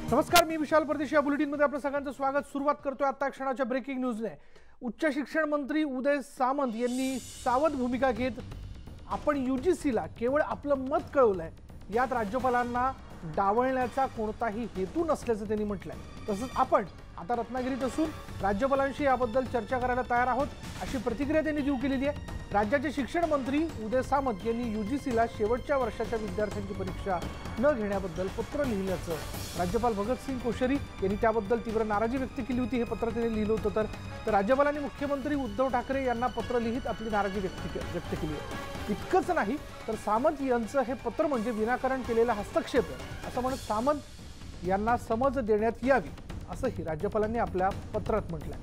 नमस्कार, मी विशाल परदेशी. या बुलेटिनमध्ये आपलं सगळ्यांचं स्वागत. सुरुवात करतोय आता क्षणाच्या ब्रेकिंग न्यूजने. उच्च शिक्षण मंत्री उदय सामंत यांनी सावध भूमिका घेत आपण यूजीसीला केवळ आपलं मत कळवलंय, यात राज्यपालांना डावलण्याचा कोणताही हेतू नसल्याचं त्यांनी म्हटलंय. तसंच आपण आता रत्नागिरीत असून राज्यपालांशी याबद्दल चर्चा करायला तयार आहोत, अशी प्रतिक्रिया त्यांनी देऊ केलेली आहे. राज्याचे शिक्षण मंत्री उदय सामंत यांनी यूजीसीला शेवटच्या वर्षाच्या विद्यार्थ्यांची परीक्षा न घेण्याबद्दल पत्र लिहिल्याचं राज्यपाल भगतसिंग कोश्यारी यांनी त्याबद्दल तीव्र नाराजी व्यक्त केली होती. हे पत्र त्यांनी लिहिलं होतं. तर राज्यपालांनी मुख्यमंत्री उद्धव ठाकरे यांना पत्र लिहित आपली नाराजी व्यक्त केली आहे. इतकंच नाही तर सामंत यांचं हे पत्र म्हणजे विनाकारण केलेला हस्तक्षेप आहे असं म्हणत सामंत यांना समज देण्यात यावी असंही राज्यपालांनी आपल्या पत्रात म्हटलंय.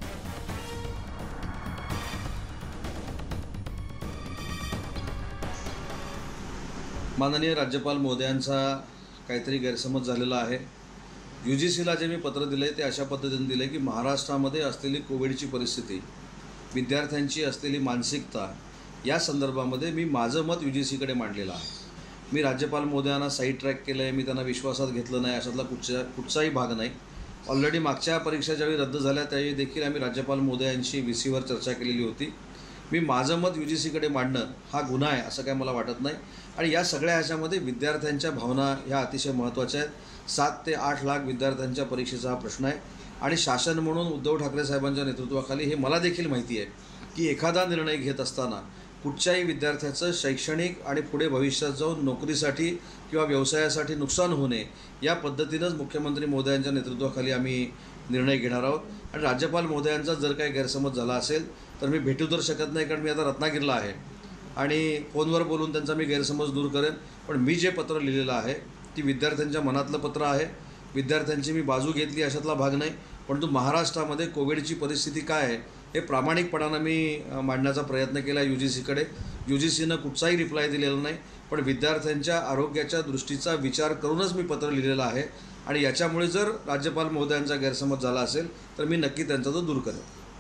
माननीय राज्यपाल महोदयांचा काहीतरी गैरसमज झालेला आहे. यूजीसीला जे मी पत्र दिले ते अशा पद्धतीने दिले की महाराष्ट्रामध्ये असलेली कोविडची परिस्थिती, विद्यार्थ्यांची असलेली मानसिकता या संदर्भामध्ये मी माझं मत यूजीसीकडे मांडलेलं आहे. मी राज्यपाल महोदयांना साईड ट्रॅक केलं आहे, मी त्यांना विश्वासात घेतलं नाही अशातला कुठचाही भाग नाही. ऑलरेडी मागच्या परीक्षा ज्यावेळी रद्द झाल्या त्यावेळी देखील आम्ही राज्यपाल महोदयांशी VCवर चर्चा केलेली होती. मी माझं मत यूजीसीकडे मांडणं हा गुन्हा आहे असं काय मला वाटत नाही. आणि या सगळ्या ह्याच्यामध्ये विद्यार्थ्यांच्या भावना ह्या अतिशय महत्त्वाच्या आहेत. 7 ते 8 लाख विद्यार्थ्यांच्या परीक्षेचा हा प्रश्न आहे. आणि शासन म्हणून उद्धव ठाकरे साहेबांच्या नेतृत्वाखाली हे मला देखील माहिती आहे की एखादा निर्णय घेत असताना कुठच्याही विद्यार्थ्याचं शैक्षणिक आणि पुढे भविष्यात जाऊन नोकरीसाठी किंवा व्यवसायासाठी नुकसान होणे या पद्धतीनंच मुख्यमंत्री महोदयांच्या नेतृत्वाखाली आम्ही निर्णय घेणार आहोत. आणि राज्यपाल महोदयांचा जर काही गैरसमज झाला असेल तर मी भेटू तर शकत नाही, कारण मी आता रत्नागिरीला आहे आणि फोनवर बोलून त्यांचा मी गैरसमज दूर करेन. पण मी जे पत्र लिहिलेलं आहे ती विद्यार्थ्यांच्या मनातलं पत्र आहे. विद्यार्थ्यांची मी बाजू घेतली अशातला भाग नाही. परंतु महाराष्ट्रामध्ये कोविडची परिस्थिती काय आहे हे प्रामाणिकपणानं मी मांडण्याचा प्रयत्न केला यूजीसीकडे. यूजीसीनं कुठचाही रिप्लाय दिलेला नाही, पण विद्यार्थ्यांच्या आरोग्याच्या दृष्टीचा विचार करूनच मी पत्र लिहिलेलं आहे. आणि याच्यामुळे जर राज्यपाल महोदयांचा गैरसमज झाला असेल तर मी नक्की त्यांचा तो दूर करेन.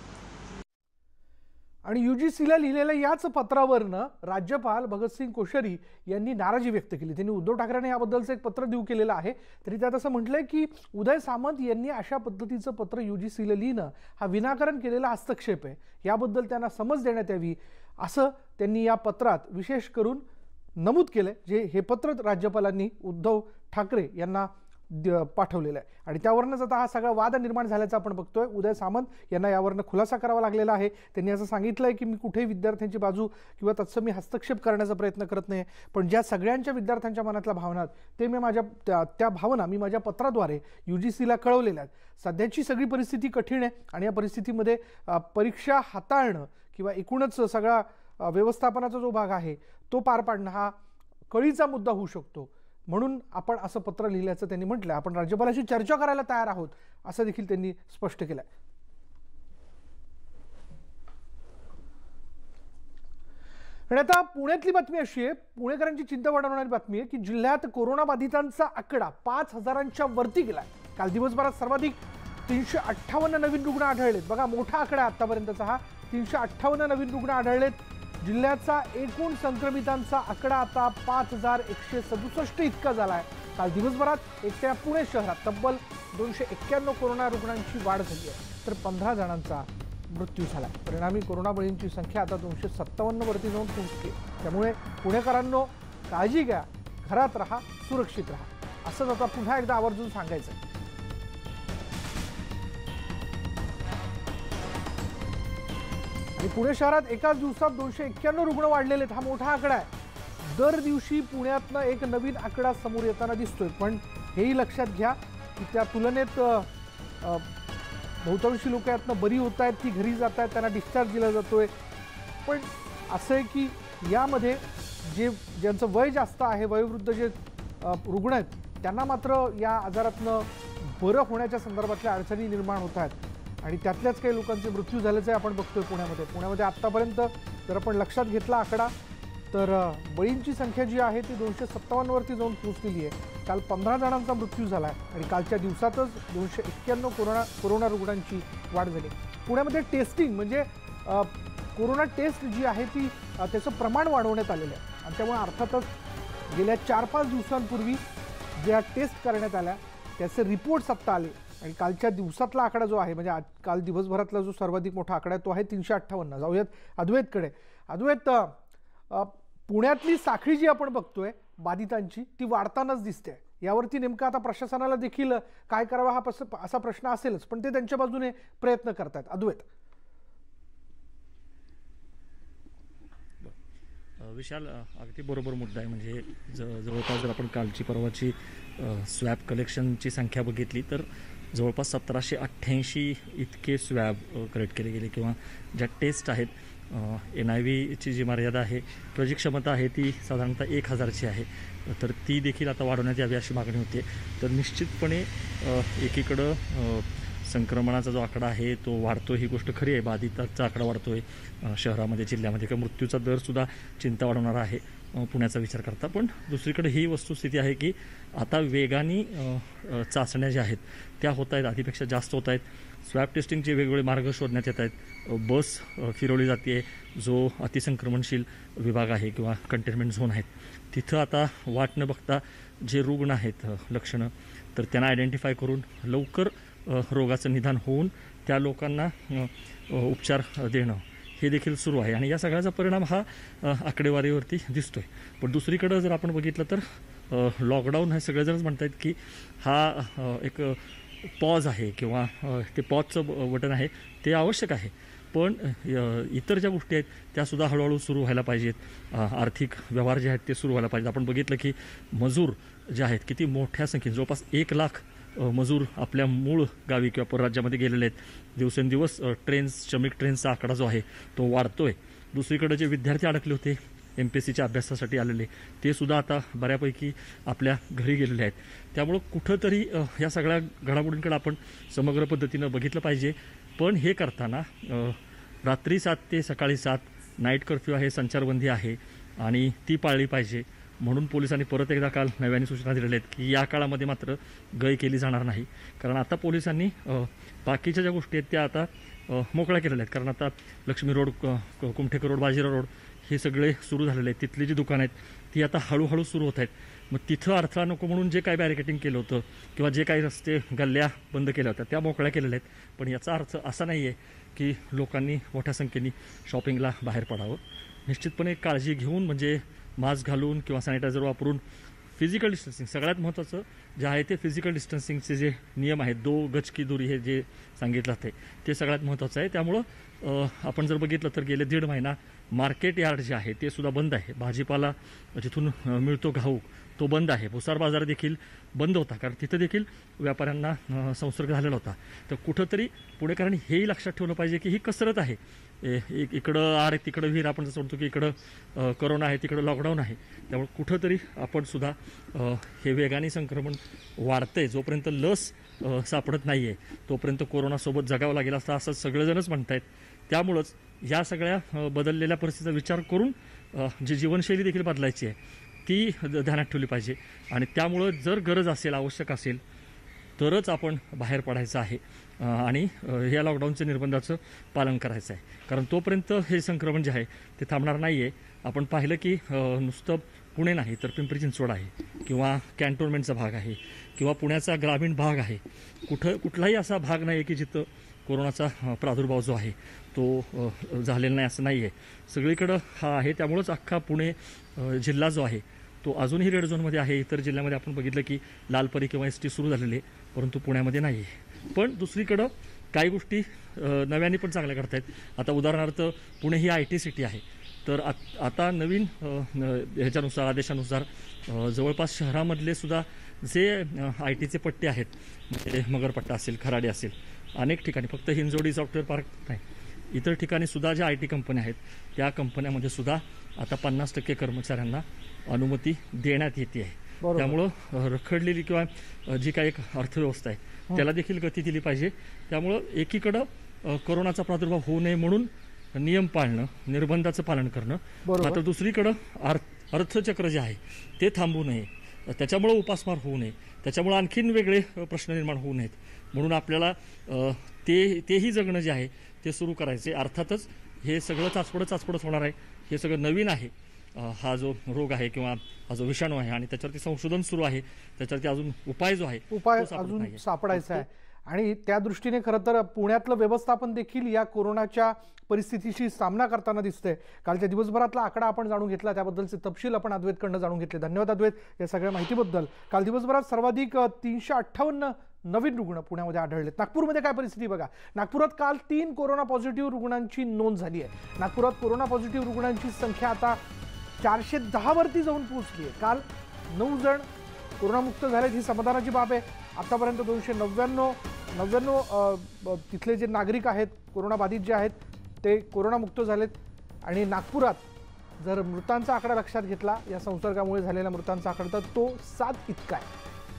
आणि यूजीसीला लिहिलेल्या याच पत्रावरनं राज्यपाल भगतसिंग कोश्यारी यांनी नाराजी व्यक्त केली. त्यांनी उद्धव ठाकरेंना याबद्दलचं एक पत्र देऊ केलेलं आहे. तरी त्यात असं म्हटलंय की उदय सामंत यांनी अशा पद्धतीचं पत्र यूजीसीला लिहिणं हा विनाकारण केलेला हस्तक्षेप आहे, याबद्दल त्यांना समज देण्यात यावी असं त्यांनी या पत्रात विशेष करून नमूद केलंय. जे हे पत्र राज्यपालांनी उद्धव ठाकरे यांना पाठवलेलं आहे. आणि त्यावरूनच आता हा सगळा वाद निर्माण झाल्याचा आपण बघतोय. उदय सामंत यांना यावरनं खुलासा करावा लागलेला आहे. त्यांनी असं सांगितलंय की मी कुठेही विद्यार्थ्यांची बाजू किंवा तत्सम हस्तक्षेप करण्याचा प्रयत्न करत नाही, पण ज्या सगळ्यांच्या विद्यार्थ्यांच्या मनातल्या भावना ते मी त्या भावना मी माझ्या पत्राद्वारे यूजीसीला कळवलेल्या आहेत. सध्याची सगळी परिस्थिती कठीण आहे आणि या परिस्थितीमध्ये परीक्षा हाताळणं किंवा एकूणच सगळा व्यवस्थापनाचा जो भाग आहे तो पार पाडणं हा कळीचा मुद्दा होऊ शकतो. म्हणून आपण असं पत्र लिहिल्याचं त्यांनी म्हटलं. आपण राज्यपालाशी चर्चा करायला तयार आहोत असं देखील त्यांनी स्पष्ट केलंय. आणि आता पुण्यातली बातमी अशी आहे, पुणेकरांची चिंता वाढवणारी बातमी आहे की जिल्ह्यात कोरोना बाधितांचा आकडा 5,000च्या वरती गेलाय. काल दिवसभरात सर्वाधिक 358 नवीन रुग्ण आढळलेत. बघा, मोठा आकडा आतापर्यंतचा हा. 358 नवीन रुग्ण आढळलेत. जिल्ह्याचा एकूण संक्रमितांचा आकडा आता 5,167 इतका झाला आहे. काल दिवसभरात एकट्या पुणे शहरात तब्बल 291 कोरोना रुग्णांची वाढ झाली आहे, तर 15 जणांचा मृत्यू झाला. परिणामी कोरोना बळींची संख्या आता 257 वरती जाऊन पोहोचली. त्यामुळे पुणेकरांनो काळजी घ्या, घरात राहा, सुरक्षित राहा असंच आता पुन्हा एकदा आवर्जून सांगायचं. आणि पुणे शहरात एकाच दिवसात 291 रुग्ण वाढलेले आहेत. हा मोठा आकडा आहे. दर दिवशी पुण्यातनं एक नवीन आकडा समोर येताना दिसतोय. पण हेही लक्षात घ्या की त्या तुलनेत बहुतांशी लोक यातनं बरी होत आहेत, ती घरी जात आहेत, त्यांना डिस्चार्ज दिला जातोय. पण असं आहे की यामध्ये ज्यांचं वय जास्त आहे, वयोवृद्ध जे रुग्ण आहेत, त्यांना मात्र या आजारातनं बरं होण्याच्या संदर्भातल्या अडचणी निर्माण होत आहेत. आणि त्यातल्याच काही लोकांचे मृत्यू झाल्याचं आपण बघतोय पुण्यामध्ये. आत्तापर्यंत जर आपण लक्षात घेतला आकडा तर बळींची संख्या जी आहे ती 257 वरती जाऊन पोहोचलेली आहे. काल 15 जणांचा मृत्यू झाला आहे आणि कालच्या दिवसातच 291 कोरोना रुग्णांची वाढ झाली. पुण्यामध्ये टेस्टिंग म्हणजे कोरोना टेस्ट जी आहे ती त्याचं प्रमाण वाढवण्यात आलेलं आहे. आणि त्यामुळे अर्थातच गेल्या 4-5 दिवसांपूर्वी ज्या टेस्ट करण्यात आल्या त्याचे रिपोर्ट्स आत्ता आले आणि कालच्या दिवसातला आकडा जो आहे, म्हणजे काल दिवसभरातला जो सर्वाधिक मोठा आकडा आहे तो आहे 358. जाऊयात अद्वैतकडे. अद्वैत, पुण्यातली साखळी जी आपण बघतोय बाधितांची ती वाढतानाच दिसते. यावरती नेमकं आता प्रशासनाला देखील काय करावं हा असा प्रश्न असेलच, पण ते त्यांच्या बाजूने प्रयत्न करतात. अद्वैत. विशाल, अगदी बरोबर मुद्दा आहे. म्हणजे जवळपास जर आपण कालची परवाची स्वॅब कलेक्शनची संख्या बघितली तर जवळपास 1788 इतके स्वॅब कलेक्ट केले गेले, किंवा ज्या टेस्ट आहेत, NIVची जी मर्यादा आहे किंवा जी क्षमता आहे ती साधारणतः 1000ची आहे, तर ती देखील आता वाढवण्यात यावी अशी मागणी होते. तर निश्चितपणे एकीकडं संक्रमणाचा जो आकडा आहे तो वाढतो, ही गोष्ट खरी आहे. बाधितांचा आकडा वाढतो आहे शहरामध्ये, जिल्ह्यामध्ये, किंवा मृत्यूचा दरसुद्धा चिंता वाढवणारा आहे पुण्याचा विचार करता. पण दुसरीकडे ही वस्तुस्थिती आहे की आता वेगाने चाचण्या ज्या आहेत त्या होत आहेत, आधीपेक्षा जास्त होत आहेत. स्वॅब टेस्टिंगचे वेगवेगळे मार्ग शोधण्यात येत आहेत. बस फिरवली जाते, जो अतिसंक्रमणशील विभाग आहे किंवा कंटेनमेंट झोन आहेत तिथं आता वाट न बघता जे रुग्ण आहेत लक्षणं, तर त्यांना आयडेंटिफाय करून लवकर रोगाचं निदान होऊन त्या लोकांना उपचार देणं हे देखील सुरू आहे. आणि या सगळ्याचा परिणाम हा आकडेवारीवरती दिसतोय. पण दुसरीकडं जर आपण बघितलं तर लॉकडाऊन हे सगळेजणच म्हणत आहेत की हा एक पॉज आहे, किंवा ते पॉजचं बटन आहे ते आवश्यक आहे. पण इतर ज्या गोष्टी आहेत त्यासुद्धा हळूहळू सुरू व्हायला पाहिजेत. आर्थिक व्यवहार जे आहेत ते सुरू व्हायला पाहिजेत. आपण बघितलं की मजूर जे आहेत किती मोठ्या संख्येने, जवळपास 1 लाख मजूर आपल्या मूळ गावी किंवा परराज्यामध्ये गेलेले आहेत. दिवसेंदिवस श्रमिक ट्रेन्सचा आकडा जो आहे तो वाढतो आहे. दुसरीकडे जे विद्यार्थी अडकले होते MPSCच्या अभ्यासासाठी आलेले, ते सुद्धा आता बऱ्यापैकी आपल्या घरी गेलेले आहेत. त्यामुळं कुठंतरी या सगळ्या घडामोडींकडे आपण समग्र पद्धतीनं बघितलं पाहिजे. पण हे करताना रात्री 7 ते सकाळी 7 नाईट कर्फ्यू आहे, संचारबंदी आहे आणि ती पाळली पाहिजे. म्हणून पोलिसांनी परत एकदा काल नव्याने सूचना दिलेल्या आहेत की या काळामध्ये मात्र गय केली जाणार नाही. कारण आता पोलिसांनी बाकीच्या ज्या गोष्टी आहेत त्या आता मोकळ्या केलेल्या आहेत. कारण आता Laxmi road, Kumthekar road, Bajirao road हे सगळे सुरू झालेले आहेत. तिथली जी दुकानं आहेत ती आता हळूहळू सुरू होत आहेत. मग तिथं अडथळा नको म्हणून जे काही बॅरिकेटिंग केलं होतं किंवा जे काही रस्ते गल्ल्या बंद केल्या होत्या त्या मोकळ्या केलेल्या आहेत. पण याचा अर्थ असा नाही आहे की लोकांनी मोठ्या संख्येने शॉपिंगला बाहेर पडावं. निश्चितपणे काळजी घेऊन, म्हणजे मास्क घालून किंवा सॅनिटायझर वापरून, फिजिकल डिस्टन्सिंग सगळ्यात महत्त्वाचं जे आहे ते फिजिकल डिस्टन्सिंगचे जे नियम आहेत, 2 गज की दूरी हे जे सांगितलं आहे ते सगळ्यात महत्त्वाचं आहे. त्यामुळं आपण जर बघितलं तर गेले 1.5 महिना मार्केट यार्ड जे आहे ते सुद्धा बंद आहे. भाजीपाला जिथून मिळतो घाऊक तो बंद आहे. भुसार बाजार देखील बंद होता, कारण तिथं देखील व्यापाऱ्यांना संसर्ग झालेला होता. तर कुठंतरी पुणेकरांनी हेही लक्षात ठेवलं पाहिजे की ही कसरत आहे. इकडं आड तिकडं विहीर, आपण जसं म्हणतो की इकडं कोरोना आहे तिकडं लॉकडाऊन आहे. त्यामुळे कुठंतरी आपण सुद्धा हे वेगाने संक्रमण वाढतंय, जोपर्यंत लस सापडत नाही आहे तोपर्यंत कोरोनासोबत जगावं लागेल असं सगळेजणच म्हणत आहेत. त्यामुळंच या सगळ्या बदललेल्या परिस्थितीचा विचार करून जी जीवनशैली देखील बदलायची आहे ती ध्यानात ठेवली पाहिजे. आणि त्यामुळं जर गरज असेल, आवश्यक असेल तरच आपण बाहेर पडायचं आहे आणि या लॉकडाऊनच्या निर्बंधाचं पालन करायचं आहे. कारण तोपर्यंत हे संक्रमण जे आहे ते थांबणार नाही आहे. आपण पाहिलं की नुसतं पुणे नाही तर पिंपरी चिंचवड आहे किंवा कॅन्टोन्मेंटचा भाग आहे किंवा पुण्याचा ग्रामीण भाग आहे. कुठलाही असा भाग नाही आहे की जिथं कोरोनाचा प्रादुर्भाव जो आहे तो झालेला नाही असं नाही आहे. सगळीकडं हा आहे. त्यामुळंच अख्खा पुणे जिल्हा जो आहे तो अजूनही रेड झोनमध्ये आहे. इतर जिल्ह्यामध्ये आपण बघितलं की लालपरी किंवा ST सुरू झालेली आहे, परंतु पुण्यामध्ये नाही आहे. पण दुसरीकडं काही गोष्टी नव्याने पण चांगल्या करत आहेत. आता उदाहरणार्थ पुणे ही IT सिटी आहे. तर आता नवीन ह्याच्यानुसार, आदेशानुसार जवळपास शहरामधले सुद्धा जे ITचे पट्टे आहेत, म्हणजे मगरपट्टा असेल, खराडे असेल, अनेक ठिकाणी, फक्त हिंजवडी सॉफ्टवेअर पार्क नाही, इतर ठिकाणी सुद्धा ज्या IT कंपन्या आहेत त्या कंपन्यामध्ये सुद्धा आता 50% कर्मचाऱ्यांना अनुमती देण्यात येते आहे. त्यामुळं रखडलेली किंवा जी काही एक अर्थव्यवस्था आहे त्याला देखील गती दिली पाहिजे. त्यामुळं एकीकडं कोरोनाचा प्रादुर्भाव होऊ नये म्हणून नियम पाळणं, निर्बंधाचं पालन करणं, मात्र दुसरीकडं अर्थचक्र जे आहे ते थांबू नये, त्याच्यामुळं उपासमार होऊ नये, त्याच्यामुळं आणखीन वेगळे प्रश्न निर्माण होऊ नयेत. म्हणून आपल्याला तेही जगणं जे आहे ते सुरू करायचे. अर्थातच हे सगळं चाचपडत होणार आहे, हे सगळं नवीन आहे. हा जो रोग आहे किंवा हा जो विषाणू आहे आणि त्याच्यावरती संशोधन सुरू आहे, त्याच्यावरती अजून उपाय जो आहे उपाय तो सापडत अजून नाहीये. सापडायचा आहे. आणि त्या दृष्टीने खरं तर पुण्यातलं व्यवस्थापन देखील या कोरोनाच्या परिस्थितीशी सामना करताना दिसतंय. कालच्या दिवसभरातला आकडा आपण जाणून घेतला, त्याबद्दलचे तपशील आपण अद्वैतकडनं जाणून घेतले. धन्यवाद अद्वैत या सगळ्या माहितीबद्दल. काल दिवसभरात सर्वाधिक 358 नवीन रुग्ण पुण्यामध्ये आढळलेत. नागपूरमध्ये काय परिस्थिती बघा. नागपुरात काल 3 कोरोना पॉझिटिव्ह रुग्णांची नोंद झाली आहे. नागपुरात कोरोना पॉझिटिव्ह रुग्णांची संख्या आता 410 वरती जाऊन पोहोचली आहे. काल 9 जण कोरोनामुक्त झालेत, ही समाधानाची बाब आहे. आतापर्यंत 299 तिथले जे नागरिक आहेत कोरोनाबाधित जे आहेत ते कोरोनामुक्त झालेत. आणि नागपुरात जर मृतांचा आकडा लक्षात घेतला, या संसर्गामुळे झालेल्या मृतांचा आकडा, तर तो 7 इतका आहे.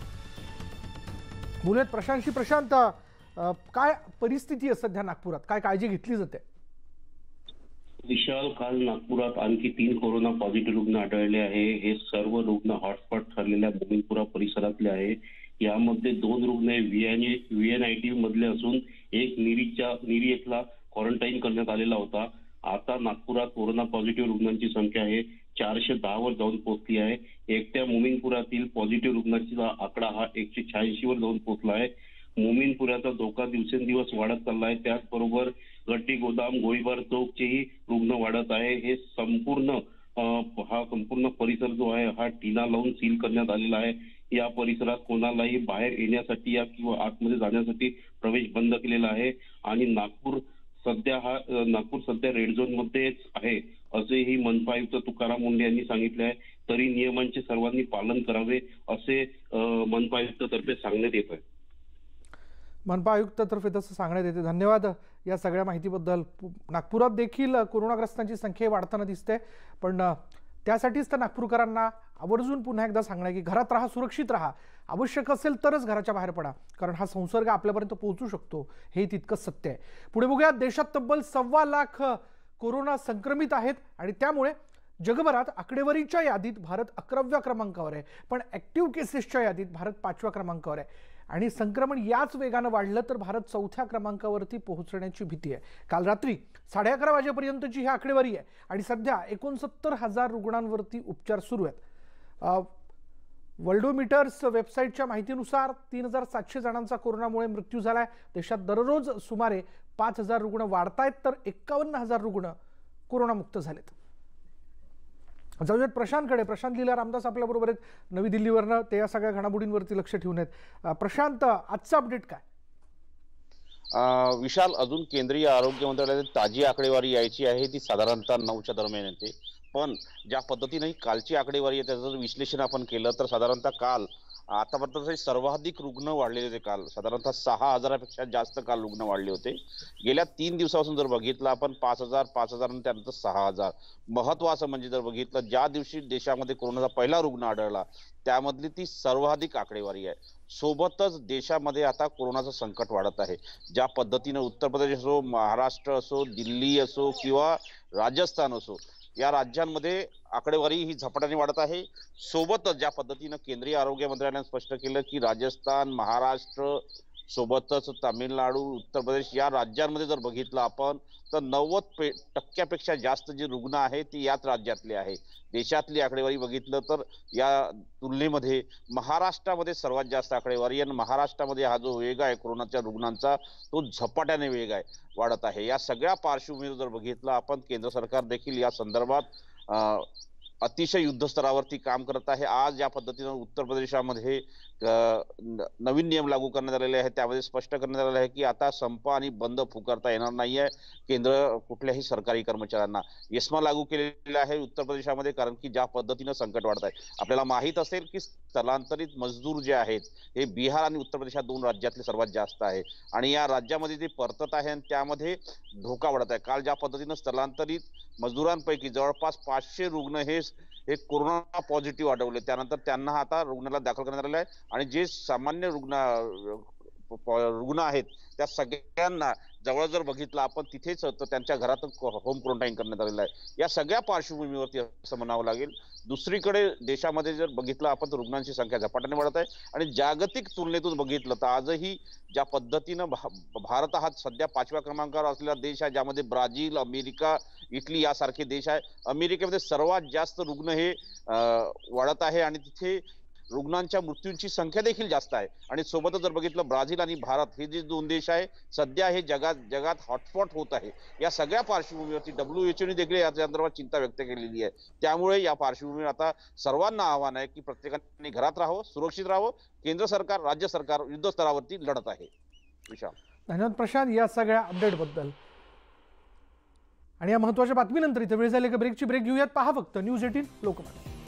बोलूयात प्रशांतशी. प्रशांत, काय परिस्थिती आहे सध्या नागपुरात, काय काळजी घेतली जाते? विशाल, काल नागपुरात आणखी 3 कोरोना पॉझिटिव्ह रुग्ण आढळले आहे. हे सर्व रुग्ण हॉटस्पॉट ठरलेल्या मोमीनपुरा परिसरातले आहे. यामध्ये 2 रुग्ण VNIT मधले असून एक निरी येथला क्वारंटाईन करण्यात आलेला होता. आता नागपुरात कोरोना पॉझिटिव्ह रुग्णांची संख्या आहे 410 वर जाऊन पोहोचली आहे. एकट्या मोमीनपुरातील पॉझिटिव्ह रुग्णांचा आकडा हा 186 वर जाऊन पोहोचला आहे. मोमीनपुराचा धोका दिवसेंदिवस वाढत चालला आहे. त्याचबरोबर गट्टी गोदाम, गोळीबार चौकचेही रुग्ण वाढत आहे. हे संपूर्ण परिसर जो आहे हा टीना लावून सील करण्यात आलेला आहे. या परिसरात कोणालाही बाहेर येण्यासाठी या किंवा आतमध्ये जाण्यासाठी प्रवेश बंद केलेला आहे. आणि नागपूर सध्या रेड झोन मध्येच आहे असेही मनपा आयुक्त तुकाराम मुंढे यांनी सांगितले आहे. तरी नियमांचे सर्वांनी पालन करावे असे मनपा आयुक्तातर्फे सांगण्यात येत आहे. मनपा आयुक्तातर्फे तसं सांगण्यात येते. धन्यवाद या सगळ्या माहितीबद्दल. नागपुरात देखील कोरोनाग्रस्तांची संख्या वाढताना दिसते, पण त्यासाठीच तर नागपूरकरांना आवर्जून पुन्हा एकदा सांगणं की घरात राहा, सुरक्षित राहा. आवश्यक असेल तरच घराच्या बाहेर पडा, कारण हा संसर्ग आपल्यापर्यंत पोहोचू शकतो, हे तितकंच सत्य आहे. पुढे बघूयात. देशात तब्बल 1.25 लाख कोरोना संक्रमित आहेत आणि त्यामुळे जगभरात आकडेवारीच्या यादीत भारत 11व्या क्रमांकावर आहे, पण ऍक्टिव्ह केसेसच्या यादीत भारत 5व्या क्रमांकावर आहे. आणि संक्रमण याच वेगानं वाढलं तर भारत 4थ्या क्रमांकावरती पोहोचण्याची भीती आहे. काल रात्री 11:30 वाजेपर्यंतची ही आकडेवारी आहे आणि सध्या 69,000 रुग्णांवरती उपचार सुरू आहेत. वर्ल्डोमीटर्स वेबसाईटच्या माहितीनुसार 3,700 जणांचा कोरोनामुळे मृत्यू झालाय. देशात दररोज सुमारे 5,000 रुग्ण वाढतायत, तर 51,000 रुग्ण कोरोनामुक्त झालेत. जाऊयात प्रशांतकडे. प्रशांत लीला रामदास आपल्याबरोबर आहेत नवी दिल्लीवरनं. ते या सगळ्या घडामोडींवरती लक्ष ठेवून आहेत. प्रशांत, आजचं अपडेट काय? विशाल, अजून केंद्रीय आरोग्य मंत्रालयाची ताजी आकडेवारी यायची आहे, ती साधारणतः 9च्या दरम्यान येते. पण ज्या पद्धतीने ही कालची आकडेवारी आहे त्याचं जर विश्लेषण आपण केलं तर साधारणतः काल आतापर्यंत सर्वाधिक रुग्ण वाढलेले होते. काल साधारणतः 6,000पेक्षा जास्त काल रुग्ण वाढले होते. गेल्या 3 दिवसापासून जर बघितलं आपण 5,000 आणि त्यानंतर 6,000. महत्वाचं म्हणजे जर बघितलं, ज्या दिवशी देशामध्ये कोरोनाचा पहिला रुग्ण आढळला त्यामधली ती सर्वाधिक आकडेवारी आहे. सोबतच देशामध्ये आता कोरोनाचं संकट वाढत आहे. ज्या पद्धतीने उत्तर प्रदेश असो, महाराष्ट्र असो, दिल्ली असो किंवा राजस्थान असो, या राज्यांमध्ये आकडेवारी ही झपाट्याने वाढत आहे. सोबतच ज्या पद्धतीनं केंद्रीय आरोग्य मंत्रालयाने स्पष्ट केलं की राजस्थान, महाराष्ट्र सोबतच तामिळनाडू, उत्तर प्रदेश या राज्यांमध्ये जर बघितलं आपण तर 90% जास्त जे रुग्ण आहेत ती याच राज्यातले आहे. देशातली आकडेवारी बघितलं तर या तुलनेमध्ये महाराष्ट्रामध्ये सर्वात जास्त आकडेवारी, आणि महाराष्ट्रामध्ये हा जो वेग आहे कोरोनाच्या रुग्णांचा तो झपाट्याने वेग आहे वाढत आहे. या सगळ्या पार्श्वभूमीवर जर बघितलं आपण, केंद्र सरकार देखील या संदर्भात अतिशय युद्धस्तरावरती काम करत आहे. आज या पद्धतीनं उत्तर प्रदेशामध्ये नवीन नियम लागू करण्यात आलेले आहेत. त्यामध्ये स्पष्ट करण्यात आलेलं आहे की आता संप आणि बंद पुकारता येणार नाहीये केंद्र कुठल्याही सरकारी कर्मचाऱ्यांना. एस्मा लागू केलेला आहे उत्तर प्रदेशामध्ये, कारण की ज्या पद्धतीनं संकट वाढत आहे. आपल्याला माहित असेल की स्थलांतरित मजदूर जे आहेत हे बिहार आणि उत्तर प्रदेश या 2 राज्यातले सर्वात जास्त आहे आणि या राज्यामध्ये ते परतत आहे आणि त्यामध्ये धोका वाढत आहे. काल ज्या पद्धतीनं स्थलांतरित मजदूरांपैकी जवळपास 500 रुग्ण हे कोरोना पॉझिटिव्ह आढळले. त्यानंतर त्यांना आता रुग्णालयात दाखल करण्यात आले आहे आणि जे सामान्य रुग्ण आहेत त्या सगळ्यांना जवळ जर बघितलं आपण तिथेच तर त्यांच्या घरात होम क्वारंटाईन करण्यात आलेलं आहे. या सगळ्या पार्श्वभूमीवरती असं म्हणावं लागेल. दुसरीकडे देशामध्ये जर बघितलं आपण तर रुग्णांची संख्या झपाट्याने वाढत आहे आणि जागतिक तुलनेतून बघितलं तर आजही ज्या पद्धतीनं भारत हा सध्या 5व्या क्रमांकावर असलेला देश आहे, ज्यामध्ये ब्राझील, अमेरिका, इटली यासारखे देश आहे. अमेरिकेमध्ये सर्वात जास्त रुग्ण हे वाढत आहे आणि तिथे रुग्णांच्या मृत्यूंची संख्या देखील जास्त आहे. आणि सोबतच जर बघितलं ब्राझील आणि भारत हे जे 2 देश आहे सध्या हे जगात हॉटस्पॉट होत आहे. या सगळ्या पार्श्वभूमीवरती WHO ने देखील या संदर्भात चिंता व्यक्त केलेली आहे. त्यामुळे या पार्श्वभूमीवर आता सर्वांना आव्हान आहे की प्रत्येकाने घरात राहावं, सुरक्षित राहावं. केंद्र सरकार, राज्य सरकार युद्ध स्तरावरती लढत आहे. विशाल, धन्यवाद प्रशांत या सगळ्या अपडेटबद्दल. आणि या महत्त्वाच्या बातमीनंतर इथे वेळ झाली का ब्रेकची. ब्रेक घेऊयात. पहा फक्त न्यूज 18 लोकमत.